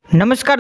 નમસ્કાર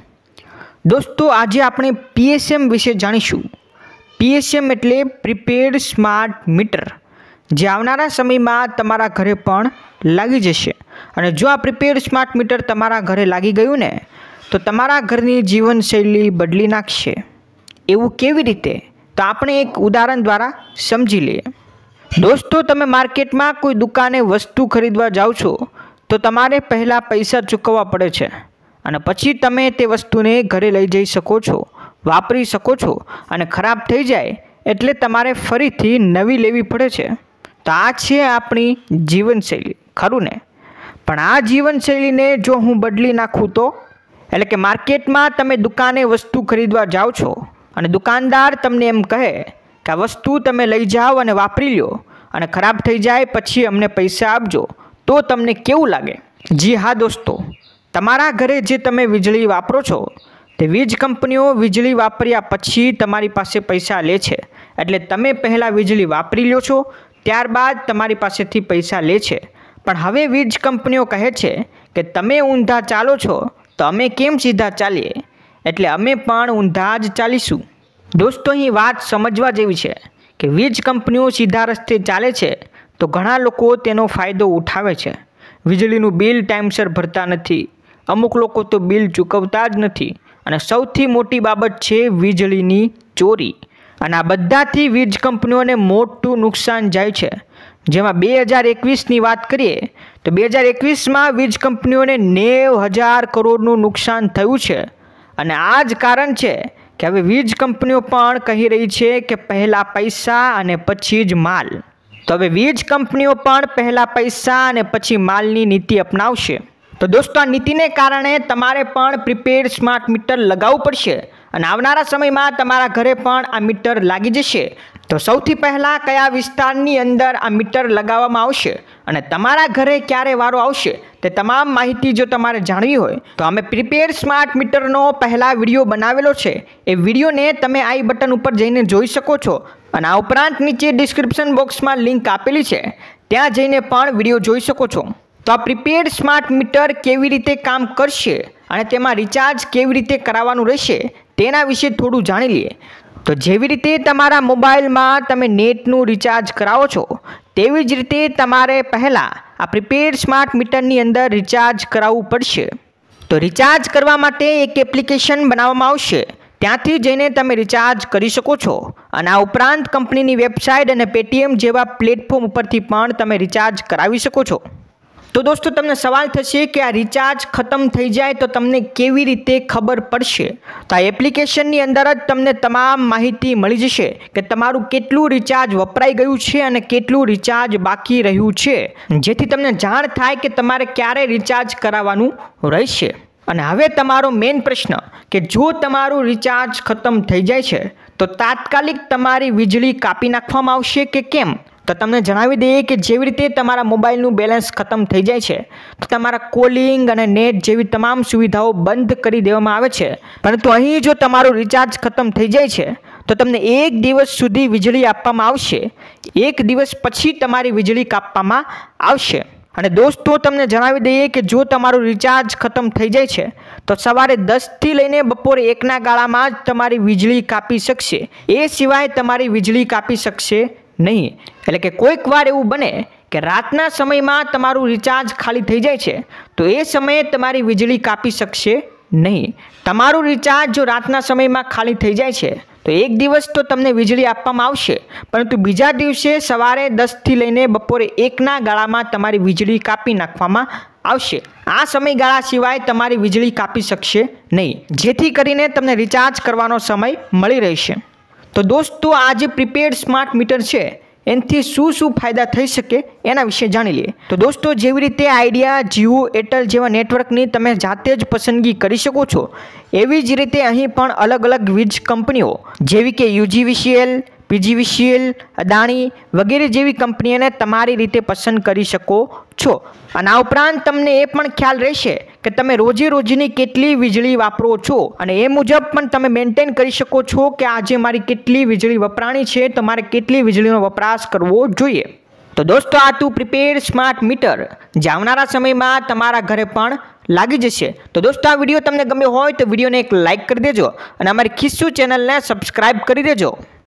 દોસ્તો આજે આપણે પીએસએમ વિશે જાણીશું। પીએસએમ એટલે પ્રીપેડ સ્માર્ટ મીટર, જે આવનારા સમયમાં તમારા ઘરે પણ લાગી જશે। અને જો આ પ્રીપેડ સ્માર્ટ મીટર તમારા ઘરે લાગી ગયું ને તો તમારા ઘરની જીવનશૈલી બદલી નાખશે। એવું કેવી રીતે? તો આપણે એક ઉદાહરણ દ્વારા સમજી લઈએ। દોસ્તો, તમે માર્કેટમાં કોઈ દુકાને વસ્તુ ખરીદવા જાઓ છો તો તમારે પહેલાં પૈસા ચૂકવવા પડે છે અને પછી તમે તે વસ્તુને ઘરે લઈ જઈ શકો છો, વાપરી શકો છો અને ખરાબ થઈ જાય એટલે તમારે ફરીથી નવી લેવી પડે છે। તો આ છે આપણી જીવનશૈલી, ખરું ને? પણ આ જીવનશૈલીને જો હું બદલી નાખું તો, એટલે કે માર્કેટમાં તમે દુકાને વસ્તુ ખરીદવા જાઓ છો અને દુકાનદાર તમને એમ કહે કે આ વસ્તુ તમે લઈ જાઓ અને વાપરી લો અને ખરાબ થઈ જાય પછી અમને પૈસા આપજો, તો તમને કેવું લાગે? જી હા દોસ્તો, તમારા ઘરે જે તમે વીજળી વાપરો છો તે વીજ કંપનીઓ વીજળી વાપર્યા પછી તમારી પાસે પૈસા લે છે। એટલે તમે પહેલાં વીજળી વાપરી લો છો, ત્યારબાદ તમારી પાસેથી પૈસા લે છે। પણ હવે વીજ કંપનીઓ કહે છે કે તમે ઊંધા ચાલો છો તો અમે કેમ સીધા ચાલીએ, એટલે અમે પણ ઊંધા જ ચાલીશું। દોસ્તો, અહીં વાત સમજવા જેવી છે કે વીજ કંપનીઓ સીધા રસ્તે ચાલે છે તો ઘણા લોકો તેનો ફાયદો ઉઠાવે છે। વીજળીનું બિલ ટાઈમસર ભરતા નથી, અમુક લોકો તો બિલ ચૂકવતા જ નથી, અને સૌથી મોટી બાબત છે વીજળીની ચોરી। અને આ બધાથી વીજ કંપનીઓને મોટું નુકસાન જાય છે। જેમાં 2021ની વાત કરીએ તો 2021માં વીજ કંપનીઓને 90,000 કરોડનું નુકસાન થયું છે। અને આ જ કારણ છે કે હવે વીજ કંપનીઓ પણ કહી રહી છે કે પહેલાં પૈસા અને પછી જ માલ। તો હવે વીજ કંપનીઓ પણ પહેલાં પૈસા અને પછી માલની નીતિ અપનાવશે। તો દોસ્તો, આ નીતિને કારણે તમારે પણ પ્રીપેડ સ્માર્ટ મીટર લગાવવું પડશે અને આવનારા સમયમાં તમારા ઘરે પણ આ મીટર લાગી જશે। તો સૌથી પહેલાં કયા વિસ્તારની અંદર આ મીટર લગાવવામાં આવશે અને તમારા ઘરે ક્યારે વારો આવશે તે તમામ માહિતી જો તમારે જાણવી હોય તો અમે પ્રીપેડ સ્માર્ટ મીટરનો પહેલાં વિડીયો બનાવેલો છે। એ વિડીયોને તમે આઈ બટન ઉપર જઈને જોઈ શકો છો અને આ ઉપરાંત નીચે ડિસ્ક્રિપ્શન બોક્સમાં લિંક આપેલી છે, ત્યાં જઈને પણ વિડીયો જોઈ શકો છો। તો આ પ્રીપેડ સ્માર્ટ મીટર કેવી રીતે કામ કરશે અને તેમાં રિચાર્જ કેવી રીતે કરાવવાનું રહેશે તેના વિશે થોડું જાણી લઈએ। તો જેવી રીતે તમારા મોબાઈલમાં તમે નેટનું રિચાર્જ કરાવો છો તેવી જ રીતે તમારે પહેલાં આ પ્રીપેડ સ્માર્ટ મીટરની અંદર રિચાર્જ કરાવવું પડશે। તો રિચાર્જ કરવા માટે એક એપ્લિકેશન બનાવવામાં આવશે, ત્યાંથી જઈને તમે રિચાર્જ કરી શકો છો અને આ ઉપરાંત કંપનીની વેબસાઇટ અને પેટીએમ જેવા પ્લેટફોર્મ ઉપરથી પણ તમે રિચાર્જ કરાવી શકો છો। તો દોસ્તો, તમને સવાલ થશે કે આ રિચાર્જ ખતમ થઈ જાય તો તમને કેવી રીતે ખબર પડશે? તો આ એપ્લિકેશનની અંદર જ તમને તમામ માહિતી મળી જશે કે તમારું કેટલું રિચાર્જ વપરાઈ ગયું છે અને કેટલું રિચાર્જ બાકી રહ્યું છે, જેથી તમને જાણ થાય કે તમારે ક્યારે રિચાર્જ કરાવવાનું રહેશે। અને હવે તમારો મેઇન પ્રશ્ન કે જો તમારું રિચાર્જ ખતમ થઈ જાય છે તો તાત્કાલિક તમારી વીજળી કાપી નાખવામાં આવશે કે કેમ? તો તમને જણાવી દઈએ કે જેવી રીતે તમારા મોબાઈલનું બેલેન્સ ખતમ થઈ જાય છે તો તમારા કોલિંગ અને નેટ જેવી તમામ સુવિધાઓ બંધ કરી દેવામાં આવે છે, પરંતુ અહીં જો તમારું રિચાર્જ ખતમ થઈ જાય છે તો તમને 1 દિવસ સુધી વીજળી આપવામાં આવશે, 1 દિવસ પછી તમારી વીજળી કાપવામાં આવશે। અને દોસ્તો, તમને જણાવી દઈએ કે જો તમારું રિચાર્જ ખતમ થઈ જાય છે તો સવારે 10થી લઈને બપોરે 1ના ગાળામાં જ તમારી વીજળી કાપી શકશે, એ સિવાય તમારી વીજળી કાપી શકશે નહીં। એટલે કે કોઈક વાર એવું બને કે રાતના સમયમાં તમારું રિચાર્જ ખાલી થઈ જાય છે તો એ સમયે તમારી વીજળી કાપી શકશે નહીં। તમારું રિચાર્જ જો રાતના સમયમાં ખાલી થઈ જાય છે તો 1 દિવસ તો તમને વીજળી આપવામાં આવશે, પરંતુ બીજા દિવસે સવારે 10થી લઈને બપોરે 1ના ગાળામાં તમારી વીજળી કાપી નાખવામાં આવશે। આ સમયગાળા સિવાય તમારી વીજળી કાપી શકશે નહીં, જેથી કરીને તમને રિચાર્જ કરવાનો સમય મળી રહેશે। તો દોસ્તો, આ જે પ્રીપેડ સ્માર્ટ મીટર છે એનાથી શું ફાયદા થઈ શકે એના વિશે જાણી લઈએ। તો દોસ્તો, જેવી રીતે આઈડિયા, જીઓ, એરટેલ જેવા નેટવર્કની તમે જાતે જ પસંદગી કરી શકો છો, એવી જ રીતે અહીં પણ અલગ અલગ વીજ કંપનીઓ જેવી કે UGVCL, PGVCL, અદાણી વગેરે જેવી કંપનીઓને તમારી રીતે પસંદ કરી શકો છો। અને આ ઉપરાંત તમને એ પણ ખ્યાલ રહેશે કે તમે રોજની કેટલી વીજળી વાપરો છો અને એ મુજબ પણ તમે મેન્ટેન કરી શકો છો કે આજે મારી કેટલી વીજળી વપરાણી છે તો મારે કેટલી વીજળીનો વપરાશ કરવો જોઈએ। તો દોસ્તો આ હતું પ્રીપેડ સ્માર્ટ મીટર જે આવનારા સમયમાં તમારા ઘરે પણ લાગી જશે. તો દોસ્તો આ વિડીયો તમને ગમ્યો હોય તો વિડીયોને એક લાઇક કરી દેજો અને અમારી ખિસ્સુ ચેનલને સબસ્ક્રાઈબ કરી દેજો.